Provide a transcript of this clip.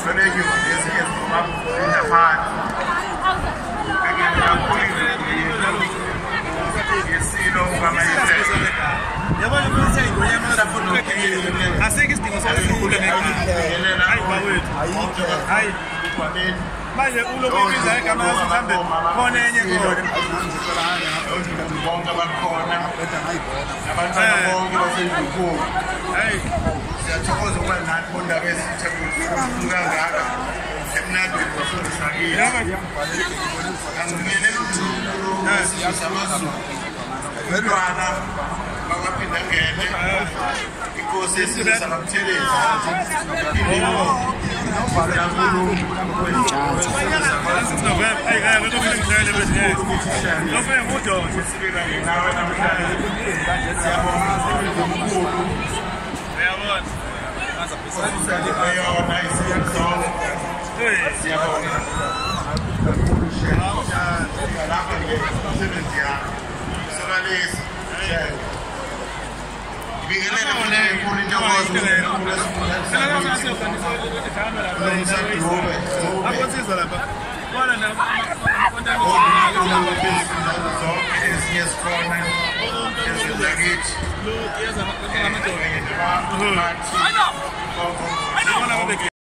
Manje ulokubiza igama lazihambe khona enye khona bonke bakhona abantwana bonke basendukhulu siyathokoza ukuba nathi bondaba esithe kangaka emnandweni wasondisakile angibingelela ukuthi samazulu bedwana bakaphinda ngene inkosi yesizwe sakamthelezi